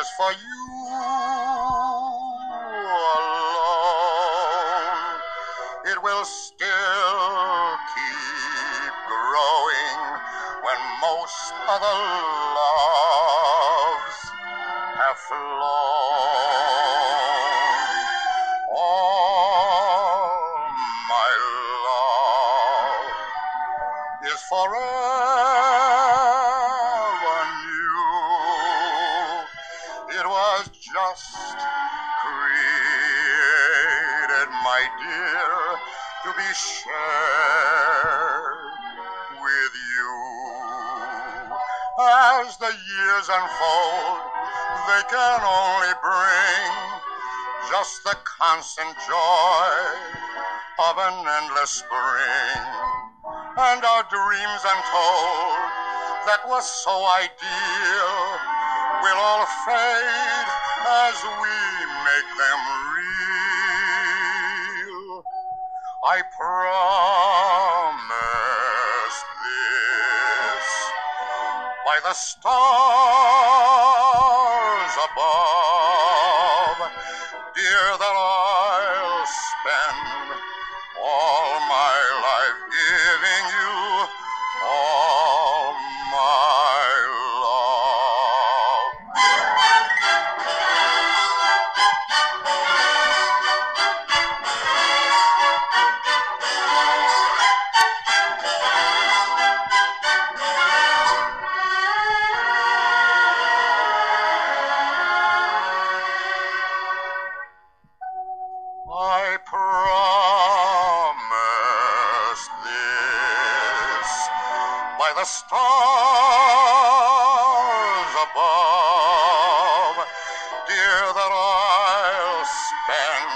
is for you alone. It will still keep growing when most other loves have flown. All my love is forever new. It was just created, my dear, to be shared with you. As the years unfold, they can only bring just the constant joy of an endless spring. And our dreams untold that was so ideal will all fade as we make them real. I promise this by the stars above, dear, that I'll spend all my life giving you all my love. I promise this by the stars above, dear, that I'll spend